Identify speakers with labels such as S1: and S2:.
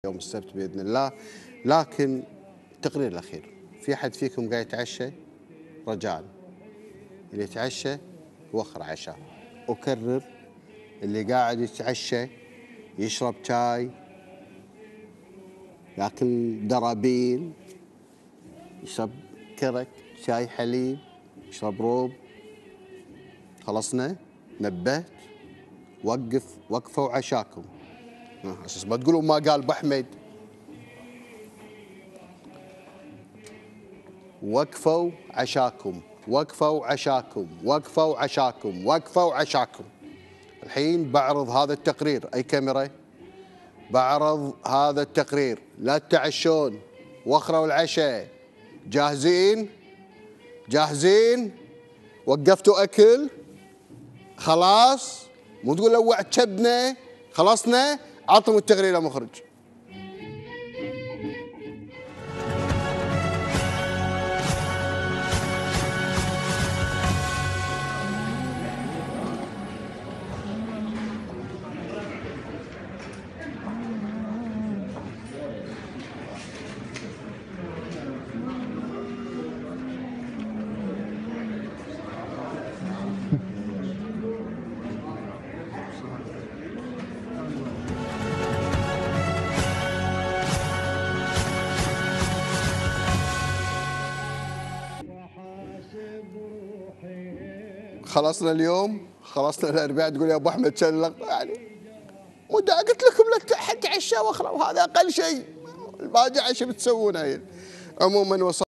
S1: يوم السبت باذن الله. لكن التقرير الاخير، في حد فيكم قاعد يتعشى؟ رجاء اللي يتعشى وخر عشاء. اكرر، اللي قاعد يتعشى يشرب شاي، ياكل درابين، يشرب كرك، شاي حليب، يشرب روب. خلصنا؟ نبهت؟ وقفوا عشاكم. اساس ما تقولوا ما قال ابو احمد. وقفوا عشاكم، وقفوا عشاكم، وقفوا عشاكم، وقفوا عشاكم. الحين بعرض هذا التقرير. اي كاميرا؟ بعرض هذا التقرير. لا تتعشون، وخروا العشاء. جاهزين؟ جاهزين؟ وقفتوا اكل؟ خلاص؟ مو تقول لو عتبنا خلصنا. عطهم التقرير يا مخرج. خلصنا اليوم، خلصنا الاربعاء. تقول يا ابو احمد شلق يعني قلت لكم لا حد عشاء واخروا، هذا اقل شيء. الباقي عشان بتسوونه. عموما وصل